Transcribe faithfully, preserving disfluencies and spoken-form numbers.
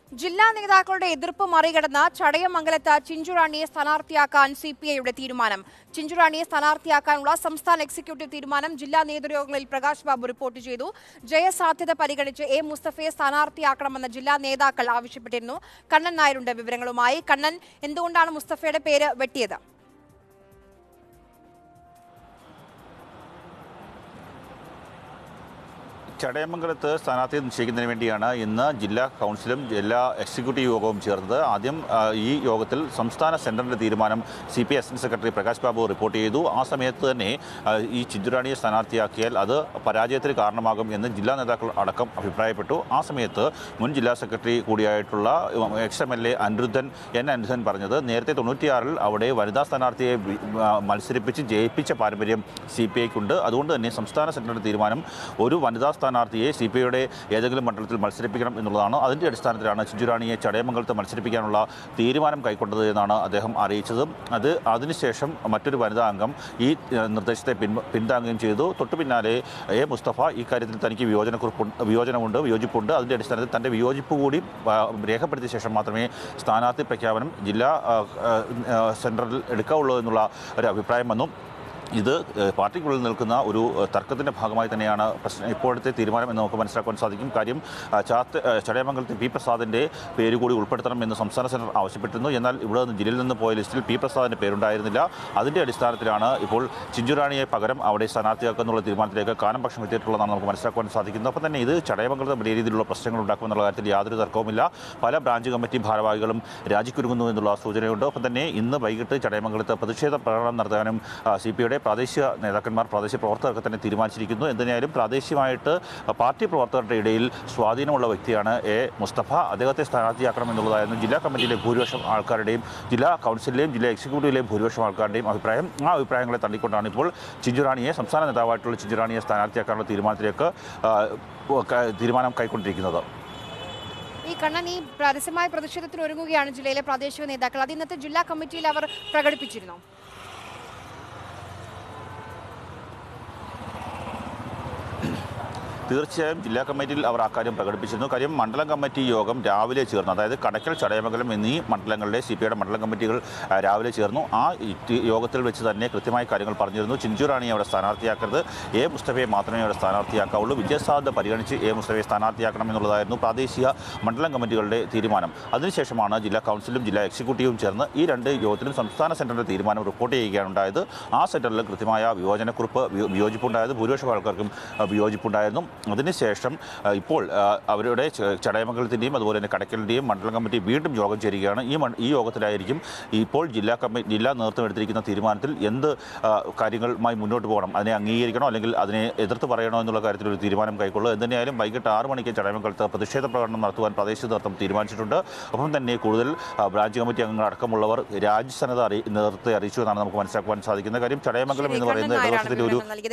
ജില്ലാ നേതാക്കളുടെ എതിർപ്പ് മറികടന്ന് ചടയമംഗലത്ത് ചിഞ്ചുറാണിയെ സ്ഥാനാർത്ഥിയാക്കാൻ സി പി ഐയുടെ തീരുമാനം. ചിഞ്ചുറാണിയെ സ്ഥാനാർത്ഥിയാക്കാനുള്ള സംസ്ഥാന എക്സിക്യൂട്ടീവ് തീരുമാനം ജില്ലാ നേതൃയോഗങ്ങളിൽ പ്രകാശ് ബാബു റിപ്പോർട്ട് ചെയ്തു. ജയസാധ്യത പരിഗണിച്ച് എ മുസ്തഫയെ സ്ഥാനാർത്ഥിയാക്കണമെന്ന് ജില്ലാ നേതാക്കൾ ആവശ്യപ്പെട്ടിരുന്നു. കണ്ണൻ നായരുടെ വിവരങ്ങളുമായി. കണ്ണൻ, എന്തുകൊണ്ടാണ് മുസ്തഫയുടെ പേര് വെട്ടിയത്? ചടയമംഗലത്ത് സ്ഥാനാർത്ഥിയെ നിശ്ചയിക്കുന്നതിന് വേണ്ടിയാണ് ഇന്ന് ജില്ലാ കൗൺസിലും ജില്ലാ എക്സിക്യൂട്ടീവ് യോഗവും ചേർന്നത്. ആദ്യം ഈ യോഗത്തിൽ സംസ്ഥാന സെൻട്രലിൻ്റെ തീരുമാനം C P assistant secretary Prakash Babu report ചെയ്തു. ആ സമയത്ത് തന്നെ ഈ ചിഞ്ചുറാണിയെ സ്ഥാനാർത്ഥിയാക്കിയാൽ അത് പരാജയത്തിന് കാരണമാകും എന്ന് ജില്ലാ നേതാക്കൾ അടക്കം അഭിപ്രായപ്പെട്ടു. ആ സമയത്ത് മുൻ ജില്ലാ സെക്രട്ടറി കൂടിയായിട്ടുള്ള ex M L A Anirudhan N Anirudhan പറഞ്ഞത് നേരത്തെ തൊണ്ണൂറ്റിയാറിൽ അവിടെ വനിതാ സ്ഥാനാർത്ഥിയെ മത്സരിപ്പിച്ച് ജയിപ്പിച്ച പാരമ്പര്യം സി പി ഐക്കുണ്ട്. അതുകൊണ്ട് തന്നെ സംസ്ഥാന സെൻട്രലിൻ്റെ തീരുമാനം ഒരു വനിതാ സ്ഥാനാർത്ഥിയെ സി പി ഐയുടെ ഏതെങ്കിലും മണ്ഡലത്തിൽ മത്സരിപ്പിക്കണം എന്നുള്ളതാണ്. അതിൻ്റെ അടിസ്ഥാനത്തിലാണ് ചിഞ്ചുറാണിയെ ചടയമംഗലത്ത് മത്സരിപ്പിക്കാനുള്ള തീരുമാനം കൈക്കൊണ്ടത് എന്നാണ് അദ്ദേഹം അറിയിച്ചത്. അത് അതിനുശേഷം മറ്റൊരു വനിതാ അംഗം ഈ നിർദ്ദേശത്തെ പിൻ പിന്താങ്ങുകയും ചെയ്തു. തൊട്ടു പിന്നാലെ എ മുസ്തഫ ഇക്കാര്യത്തിൽ തനിക്ക് വിയോജനക്കുറിപ്പ് വിയോജനമുണ്ട് വിയോജിപ്പുണ്ട് അതിൻ്റെ അടിസ്ഥാനത്തിൽ തൻ്റെ വിയോജിപ്പ് കൂടി രേഖപ്പെടുത്തിയ ശേഷം മാത്രമേ സ്ഥാനാർത്ഥി പ്രഖ്യാപനം ജില്ലാ സെൻട്രലിൽ എടുക്കാവുള്ളൂ എന്നുള്ള ഒരു അഭിപ്രായം വന്നു. ഇത് പാർട്ടിക്കുള്ളിൽ നിൽക്കുന്ന ഒരു തർക്കത്തിൻ്റെ ഭാഗമായി തന്നെയാണ് പ്രശ്നം ഇപ്പോഴത്തെ തീരുമാനം എന്ന് നമുക്ക് മനസ്സിലാക്കാൻ സാധിക്കും. കാര്യം ചാത്ത് ചടയമംഗലത്തെ പി പ്രസാദിൻ്റെ പേര് കൂടി ഉൾപ്പെടുത്തണം എന്ന് സംസ്ഥാന സെൻട്രൽ ആവശ്യപ്പെട്ടിരുന്നു. എന്നാൽ ഇവിടെ നിന്ന് ജില്ലയിൽ നിന്ന് പോയ ലിസ്റ്റിൽ പി പ്രസാദിൻ്റെ പേരുണ്ടായിരുന്നില്ല. അതിൻ്റെ അടിസ്ഥാനത്തിലാണ് ഇപ്പോൾ ചിഞ്ചുറാണിയെ പകരം അവിടെ സ്ഥാനാർത്ഥിയാക്കുന്നുള്ള തീരുമാനത്തിലേക്ക് കാനം പക്ഷം എത്തിയിട്ടുള്ളതാണ് നമുക്ക് മനസ്സിലാക്കാൻ സാധിക്കുന്നത്. അപ്പം തന്നെ ഇത് ചടയമംഗലത്ത് വലിയ രീതിയിലുള്ള പ്രശ്നങ്ങൾ ഉണ്ടാക്കുമെന്നുള്ള കാര്യത്തിൽ യാതൊരു തർക്കവുമില്ല. പല ബ്രാഞ്ച് കമ്മിറ്റി ഭാരവാഹികളും രാജിക്കുരുങ്ങുന്നു എന്നുള്ള സൂചനയുണ്ട്. ഒപ്പം തന്നെ ഇന്ന് വൈകിട്ട് ചടയമംഗലത്ത് പ്രതിഷേധ പ്രകടനം നടത്താനും സി പി ഐയുടെ പ്രാദേശിക നേതാക്കന്മാർ പ്രാദേശിക പ്രവർത്തകർക്ക് തന്നെ തീരുമാനിച്ചിരിക്കുന്നു. എന്തിനായാലും പ്രാദേശികമായിട്ട് പാർട്ടി പ്രവർത്തകരുടെ ഇടയിൽ സ്വാധീനമുള്ള വ്യക്തിയാണ് എ മുസ്തഫ. അദ്ദേഹത്തെ സ്ഥാനാർത്ഥിയാക്കണം എന്നുള്ളതായിരുന്നു ജില്ലാ കമ്മിറ്റിയിലെ ഭൂരിപക്ഷം ആൾക്കാരുടെയും ജില്ലാ കൗൺസിലിലെയും ജില്ലാ എക്സിക്യൂട്ടീവിലെയും ഭൂരിപക്ഷം ആൾക്കാരുടെയും അഭിപ്രായം. ആ അഭിപ്രായങ്ങളെ തള്ളിക്കൊണ്ടാണ് ഇപ്പോൾ ചിഞ്ചുറാണിയെ സംസ്ഥാന നേതാവായിട്ടുള്ള ചിഞ്ചുറാണിയെ സ്ഥാനാർത്ഥിയാക്കാനുള്ള തീരുമാനത്തിലേക്ക് തീരുമാനം കൈക്കൊണ്ടിരിക്കുന്നത്. ഈ കണ്ണൻ, ഈ പരസ്യമായ പ്രതിഷേധത്തിന് ഒരുങ്ങുകയാണ് ജില്ലയിലെ പ്രാദേശിക നേതാക്കൾ. അത് ഇന്നത്തെ ജില്ലാ കമ്മിറ്റിയിൽ അവർ പ്രകടിപ്പിച്ചിരുന്നു. തീർച്ചയായും ജില്ലാ കമ്മിറ്റിയിൽ അവർ അക്കാര്യം പ്രകടിപ്പിച്ചിരുന്നു. കാര്യം മണ്ഡലം കമ്മിറ്റി യോഗം രാവിലെ ചേർന്നു. അതായത് കടയ്ക്കൽ, ചടയമംഗലം എന്നീ മണ്ഡലങ്ങളിലെ സി പി ഐയുടെ മണ്ഡലം കമ്മിറ്റികൾ രാവിലെ ചേർന്നു. ആ യോഗത്തിൽ വെച്ച് തന്നെ കൃത്യമായ കാര്യങ്ങൾ പറഞ്ഞിരുന്നു. ചിഞ്ചുറാണിയെ അവിടെ സ്ഥാനാർത്ഥിയാക്കരുത്, എ മുസ്തഫയെ മാത്രമേ അവിടെ സ്ഥാനാർത്ഥിയാക്കാവുള്ളൂ. വിജയസാധ്യത പരിഗണിച്ച് എ മുസ്തഫയെ സ്ഥാനാർത്ഥിയാക്കണം എന്നുള്ളതായിരുന്നു പ്രാദേശിക മണ്ഡലം കമ്മിറ്റികളുടെ തീരുമാനം. അതിനുശേഷമാണ് ജില്ലാ കൗൺസിലും ജില്ലാ എക്സിക്യൂട്ടീവും ചേർന്ന് ഈ രണ്ട് യോഗത്തിലും സംസ്ഥാന സെൻട്രലിൻ്റെ തീരുമാനം റിപ്പോർട്ട് ചെയ്യുകയാണ് ഉണ്ടായത്. ആ സെൻറ്ററിൽ കൃത്യമായ വിയോജനക്കുറിപ്പ് വിയോജിപ്പുണ്ടായത് ഭൂരിപക്ഷം ആൾക്കാർക്കും വിയോജിപ്പുണ്ടായിരുന്നു. അതിനുശേഷം ഇപ്പോൾ അവരുടെ ചടയമംഗലത്തിൻ്റെയും അതുപോലെ തന്നെ കടയ്ക്കലിൻ്റെയും മണ്ഡലം കമ്മിറ്റി വീണ്ടും യോഗം ചേരുകയാണ്. ഈ ഈ യോഗത്തിലായിരിക്കും ഇപ്പോൾ ജില്ലാ കമ്മിറ്റി ജില്ലാ നേതൃത്വം എടുത്തിരിക്കുന്ന തീരുമാനത്തിൽ എന്ത് കാര്യങ്ങളുമായി മുന്നോട്ട് പോകണം, അതിനെ അംഗീകരിക്കണോ അല്ലെങ്കിൽ അതിനെ എതിർത്ത് പറയണോ എന്നുള്ള കാര്യത്തിൽ ഒരു തീരുമാനം കൈക്കൊള്ളുക. എന്തിനായാലും വൈകിട്ട് ആറ് മണിക്ക് ചടയമംഗലത്ത് പ്രതിഷേധ പ്രകടനം നടത്തുവാൻ പ്രാദേശിക നേതൃത്വം തീരുമാനിച്ചിട്ടുണ്ട്. ഒപ്പം തന്നെ കൂടുതൽ ബ്രാഞ്ച് കമ്മിറ്റി അംഗങ്ങൾ അടക്കമുള്ളവർ രാജ്യസന്നദ്ധ നേതൃത്വത്തെ അറിയിച്ചു എന്നാണ് നമുക്ക് മനസ്സിലാക്കുവാൻ സാധിക്കുന്ന കാര്യം. ചടയമംഗലം എന്ന് പറയുന്നത് ഇടതുപക്ഷത്തിൻ്റെ ഒരു